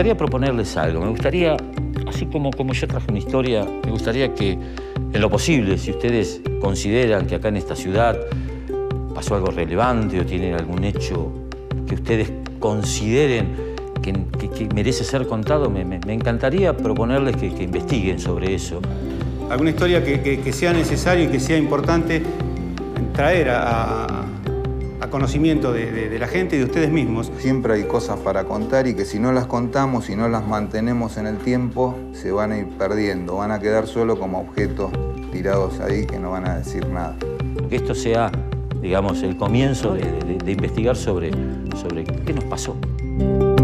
gustaría proponerles algo. Me gustaría, así como yo traje una historia, me gustaría que, en lo posible, si ustedes consideran que acá en esta ciudad pasó algo relevante o tienen algún hecho que ustedes consideren que merece ser contado, me encantaría proponerles que investiguen sobre eso. Alguna historia que sea necesario y que sea importante traer a conocimiento de la gente y de ustedes mismos. Siempre hay cosas para contar y que si no las contamos, si no las mantenemos en el tiempo, se van a ir perdiendo, van a quedar solo como objetos tirados ahí que no van a decir nada. Que esto sea, digamos, el comienzo de investigar sobre qué nos pasó.